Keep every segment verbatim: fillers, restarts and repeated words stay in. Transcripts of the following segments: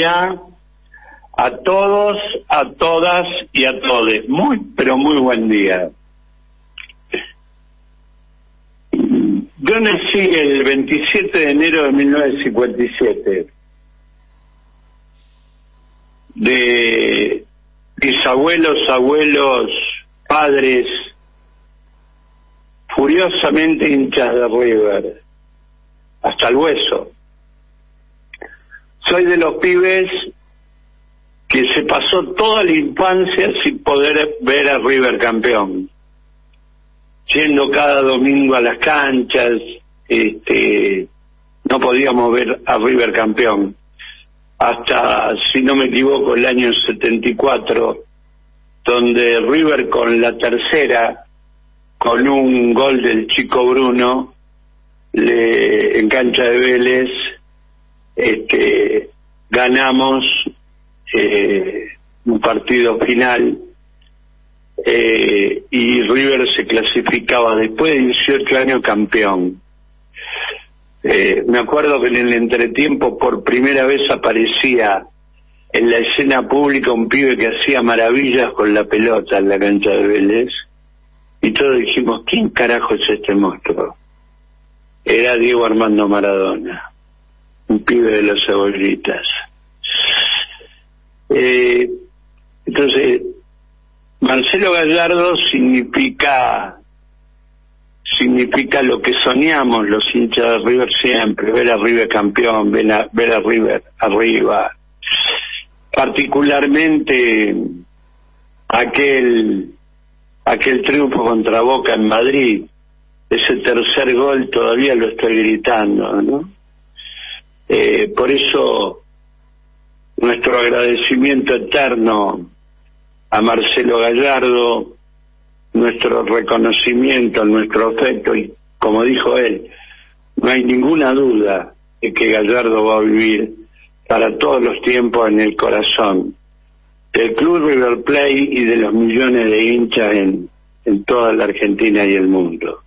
día a todos, a todas y a todes. Muy, pero muy buen día. Yo nací el veintisiete de enero de mil novecientos cincuenta y siete. De mis abuelos, abuelos, padres, furiosamente hinchas de River, hasta el hueso. Soy de los pibes que se pasó toda la infancia sin poder ver a River campeón, yendo cada domingo a las canchas. Este, no podíamos ver a River campeón hasta, si no me equivoco, el año setenta y cuatro, donde River con la tercera, con un gol del Chico Bruno, le, en cancha de Vélez, este, ganamos eh, un partido final, eh, y River se clasificaba después de dieciocho años campeón. Eh, me acuerdo que en el entretiempo por primera vez aparecía en la escena pública un pibe que hacía maravillas con la pelota en la cancha de Vélez, y todos dijimos, ¿quién carajo es este monstruo? Era Diego Armando Maradona, un pibe de las cebollitas. Eh, entonces, Marcelo Gallardo significa significa lo que soñamos los hinchas de River siempre, ver a River campeón, ver a, ver a River arriba. Particularmente aquel aquel triunfo contra Boca en Madrid, ese tercer gol todavía lo estoy gritando, ¿no? Eh, por eso nuestro agradecimiento eterno a Marcelo Gallardo, nuestro reconocimiento, nuestro afecto, y como dijo él, no hay ninguna duda de que Gallardo va a vivir para todos los tiempos en el corazón del Club River Plate y de los millones de hinchas en, en toda la Argentina y el mundo.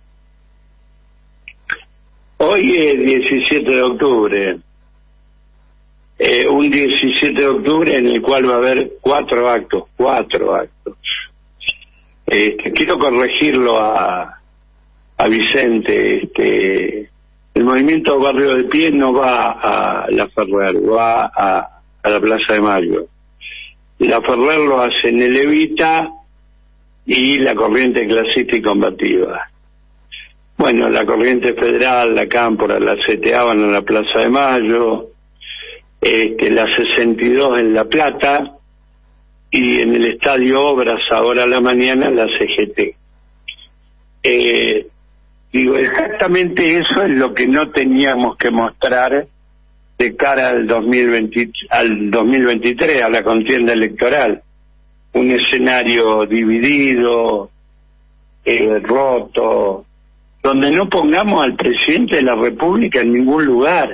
Hoy es diecisiete de octubre, eh, un diecisiete de octubre en el cual va a haber cuatro actos, cuatro actos. Este, quiero corregirlo a, a Vicente. Este, el movimiento Barrio de Pie no va a La Ferrer, va a, a la Plaza de Mayo. La Ferrer lo hace en el Evita y la Corriente Clasista y Combativa. Bueno, la Corriente Federal, la Cámpora, la C T A van a la Plaza de Mayo, este, la sesenta y dos en La Plata, y en el Estadio Obras ahora a la mañana la C G T. Eh, digo, exactamente eso es lo que no teníamos que mostrar de cara al dos mil veinte, al dos mil veintitrés, a la contienda electoral. Un escenario dividido, eh, roto, donde no pongamos al presidente de la República en ningún lugar.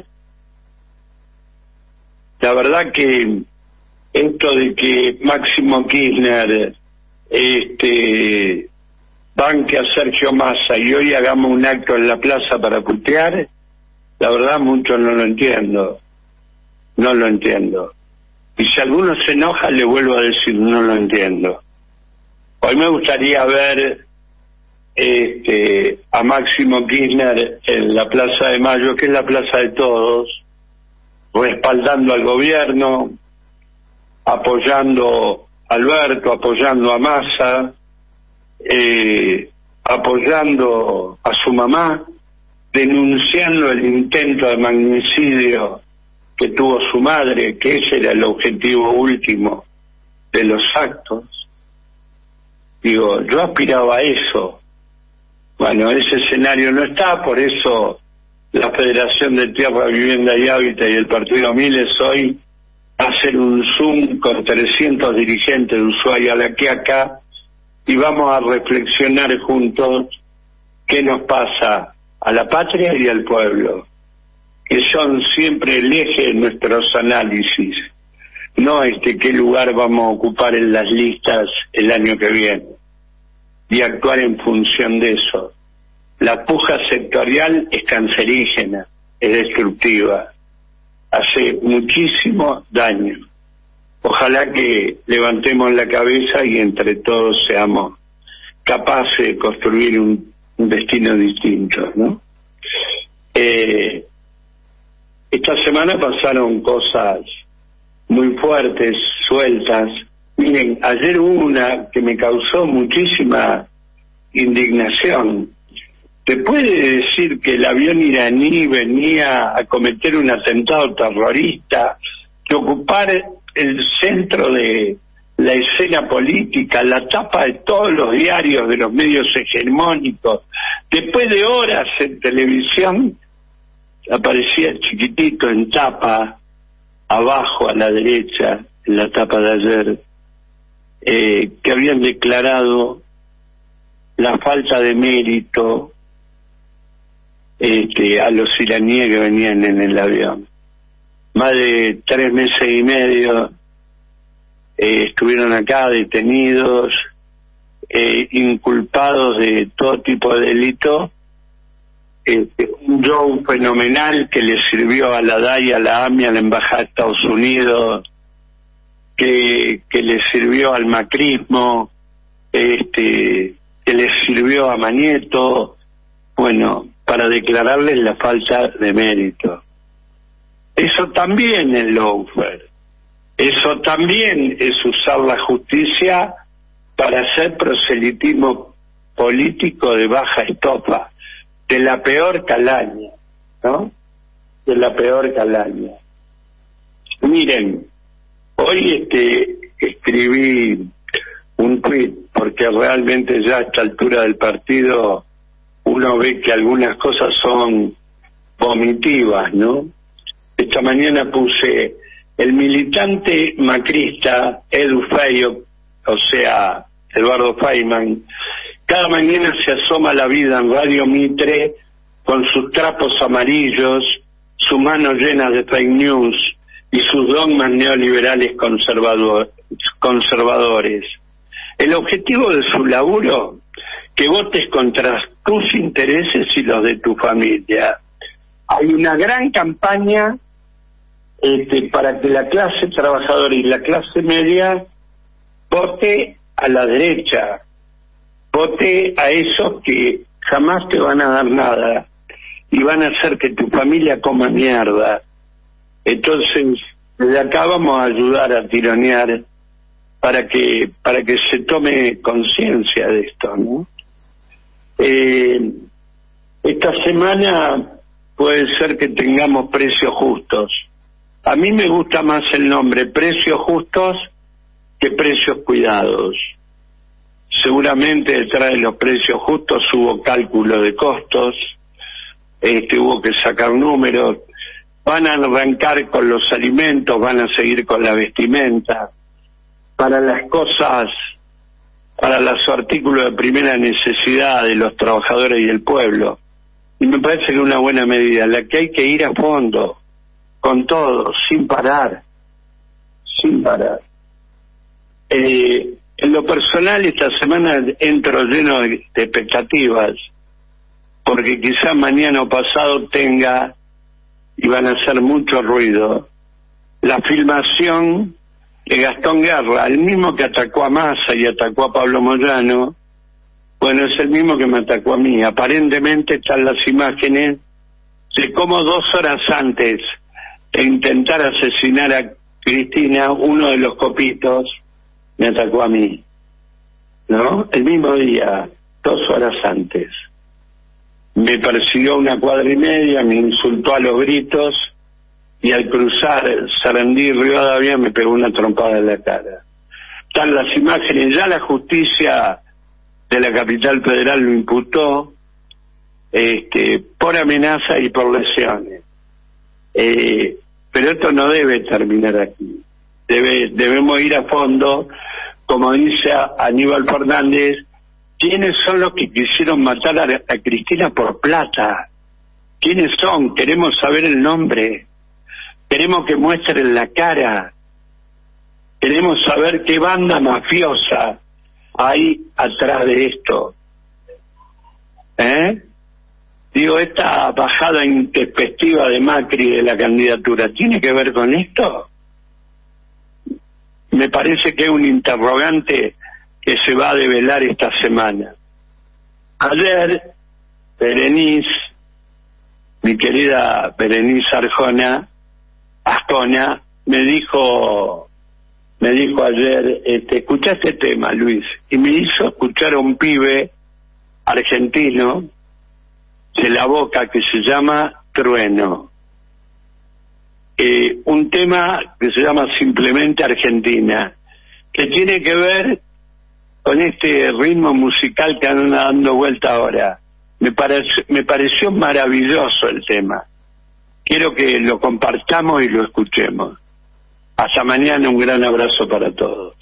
La verdad que esto de que Máximo Kirchner este, banque a Sergio Massa y hoy hagamos un acto en la plaza para putear, la verdad mucho no lo entiendo, no lo entiendo. Y si alguno se enoja, le vuelvo a decir, no lo entiendo. Hoy me gustaría ver este, a Máximo Kirchner en la Plaza de Mayo, que es la plaza de todos, respaldando al gobierno, apoyando a Alberto, apoyando a Massa, eh, apoyando a su mamá, denunciando el intento de magnicidio que tuvo su madre, que ese era el objetivo último de los actos. Digo, yo aspiraba a eso. Bueno, ese escenario no está, por eso la Federación de Tierra, Vivienda y Hábitat y el Partido Miles hoy hacen un Zoom con trescientos dirigentes de Ushuaia, La Quiaca, y vamos a reflexionar juntos qué nos pasa a la patria y al pueblo, que son siempre el eje de nuestros análisis, no este qué lugar vamos a ocupar en las listas el año que viene, y actuar en función de eso. La puja sectorial es cancerígena, es destructiva. hace muchísimo daño. Ojalá que levantemos la cabeza y entre todos seamos capaces de construir un, un destino distinto, ¿no? Eh, esta semana pasaron cosas muy fuertes, sueltas. Miren, ayer hubo una que me causó muchísima indignación. ¿Te puede decir que el avión iraní venía a cometer un atentado terrorista, que ocupar el centro de la escena política, la tapa de todos los diarios de los medios hegemónicos? Después de horas en televisión, aparecía chiquitito en tapa, abajo a la derecha, en la tapa de ayer, eh, que habían declarado la falta de mérito este, a los iraníes que venían en el avión. Más de tres meses y medio eh, estuvieron acá detenidos, eh, inculpados de todo tipo de delito. Este, un show fenomenal que le sirvió a la D A I, a la A M I, a la Embajada de Estados Unidos, que, que le sirvió al macrismo, este, que le sirvió a Mañeto, bueno, para declararles la falta de mérito. Eso también es lawfare. Eso también es usar la justicia para hacer proselitismo político de baja estofa, de la peor calaña, ¿no? De la peor calaña. Miren, hoy este escribí un tuit, porque realmente ya a esta altura del partido uno ve que algunas cosas son vomitivas, ¿no? Esta mañana puse: el militante macrista Edu Feio, o sea, Eduardo Feynman, cada mañana se asoma a la vida en Radio Mitre con sus trapos amarillos, sus manos llenas de fake news y sus dogmas neoliberales conservador, conservadores. El objetivo de su laburo, que votes contra tus intereses y los de tu familia. Hay una gran campaña este, para que la clase trabajadora y la clase media vote a la derecha, vote a esos que jamás te van a dar nada y van a hacer que tu familia coma mierda. Entonces, desde acá vamos a ayudar a tironear para que para que se tome conciencia de esto, ¿no? Eh, esta semana puede ser que tengamos precios justos. A mí me gusta más el nombre precios justos que precios cuidados. Seguramente detrás de los precios justos hubo cálculo de costos, este, hubo que sacar números, van a arrancar con los alimentos, van a seguir con la vestimenta, para las cosas, para los artículos de primera necesidad de los trabajadores y el pueblo. Y me parece que es una buena medida, la que hay que ir a fondo, con todo, sin parar, sin parar. Eh, en lo personal, esta semana entro lleno de, de expectativas, porque quizás mañana o pasado tenga, y van a hacer mucho ruido, la filmación de Gastón Guerra, el mismo que atacó a Massa y atacó a Pablo Moyano. Bueno, es el mismo que me atacó a mí. Aparentemente están las imágenes de cómo dos horas antes de intentar asesinar a Cristina, uno de los copitos me atacó a mí, ¿no? El mismo día, dos horas antes. Me persiguió una cuadra y media, me insultó a los gritos y al cruzar Sarandí y Rivadavia me pegó una trompada en la cara. Están las imágenes, ya la justicia de la capital federal lo imputó este, por amenaza y por lesiones. Eh, pero esto no debe terminar aquí. Debe, debemos ir a fondo, como dice Aníbal Fernández, ¿quiénes son los que quisieron matar a, a Cristina por plata? ¿Quiénes son? Queremos saber el nombre. Queremos que muestren la cara. Queremos saber qué banda mafiosa hay atrás de esto. ¿Eh? Digo, esta bajada intempestiva de Macri de la candidatura, ¿tiene que ver con esto? Me parece que es un interrogante que se va a develar esta semana. Ayer, Berenice, mi querida Berenice Arjona, Ascona, me dijo, me dijo ayer, este, escuchá este tema, Luis, y me hizo escuchar a un pibe argentino de La Boca que se llama Trueno. Eh, un tema que se llama simplemente Argentina, que tiene que ver con este ritmo musical que anda dando vuelta ahora. Me, parece, me pareció maravilloso el tema. Quiero que lo compartamos y lo escuchemos. Hasta mañana, un gran abrazo para todos.